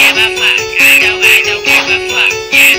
give a fuck. I don't give a fuck. Yeah.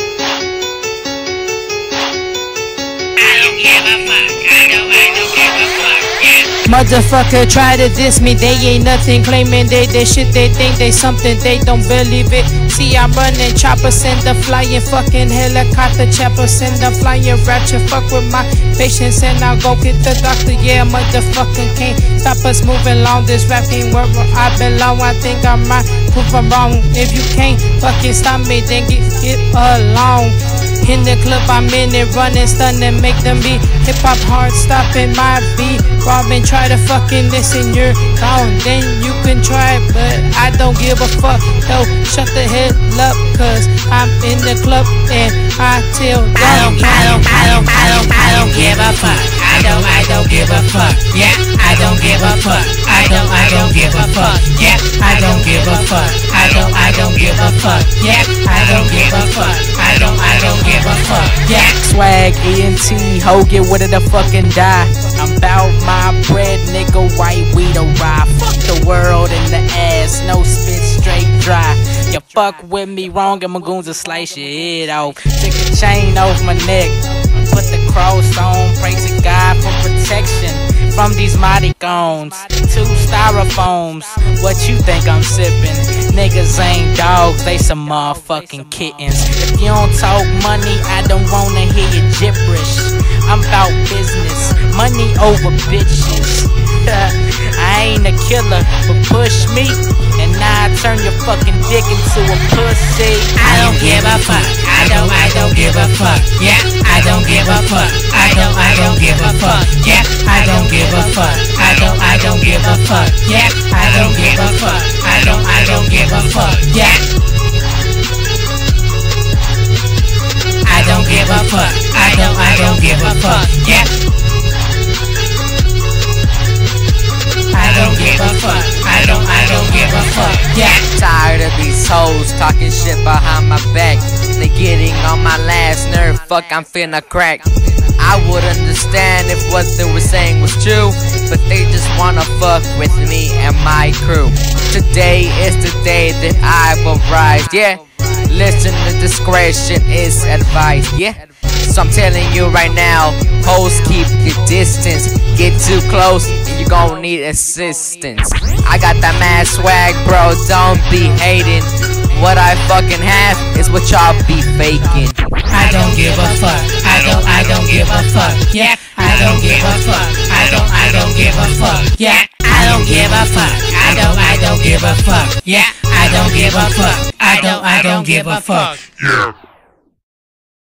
I don't give a fuck. I don't give a fuck. Yeah. Motherfucker try to diss me, they ain't nothing. Claiming they shit, they think they something, they don't believe it. See, I'm running chopper, send the flying fucking helicopter chopper, send the flying rapture. Fuck with my patience and I'll go get the doctor. Yeah, motherfucker can't stop us moving along. This rap ain't where I belong. I think I might prove I'm wrong. If you can't fucking stop me, then get along. In the club I'm in it, running, stunning, make them beat. Hip hop hard, stopping my beat. Robin, try to fucking listen, you're gone. Then you can try, but I don't give a fuck. No, shut the hell up, cause I'm in the club and I tell them I don't give a fuck. I don't give a fuck. Yeah, I don't give a fuck. I don't give a fuck. Yeah, I don't give a fuck. I don't give a fuck. Yeah, I don't give a fuck. I don't give a fuck. Yeah. Swag, ENT, ho, get with it to fucking die. I'm bout my bread, nigga, white weed or rye. Fuck the world in the ass, no spit, straight dry. You fuck with me wrong and my goons will slice your head off. Take the chain off my neck, put the cross on, praise to God for protection from these mighty goons. 2 styrofoams, what you think I'm sipping? Niggas ain't dogs, they some motherfucking kittens. If you don't talk money, I don't wanna hear your gibberish. I'm about business, money over bitches. I ain't a killer, but push me, and now I turn your fucking dick into a pussy. I don't give a fuck. I don't give a fuck. Yeah, I don't give a fuck. I don't give a fuck. Yeah, I don't give a fuck. I don't give a fuck. Yeah, I don't give a fuck. I don't give a fuck. Yeah. I don't give a fuck. I don't give a fuck. Yeah. I don't give a fuck. I don't give a fuck. Yeah. Tired of these hoes talking shit behind my back. They getting on my last nerve. Fuck, I'm finna crack. I would understand if what they were saying was true, but they just wanna fuck with me and my crew. Today is the day that I will rise. Yeah. Listen to discretion is advice. Yeah. So I'm telling you right now, hoes, keep your distance. Get too close and you gon' need assistance. I got that mad swag, bro, don't be hating. What I fucking have is what y'all be faking. I don't give a fuck. I don't give a fuck. Yeah, I don't give a fuck. I don't give a fuck. Yeah, I don't give a fuck. I don't give a fuck. Yeah, I don't give a fuck. I don't give a fuck. Yeah.